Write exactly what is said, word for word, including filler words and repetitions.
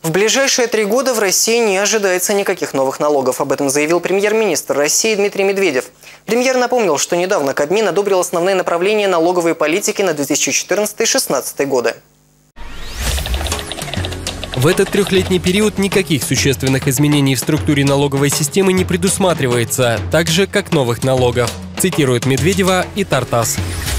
В ближайшие три года в России не ожидается никаких новых налогов. Об этом заявил премьер-министр России Дмитрий Медведев. Премьер напомнил, что недавно Кабмин одобрил основные направления налоговой политики на две тысячи четырнадцатый — две тысячи шестнадцатый годы. В этот трехлетний период никаких существенных изменений в структуре налоговой системы не предусматривается, так же, как новых налогов, цитирует Медведева и Тартас.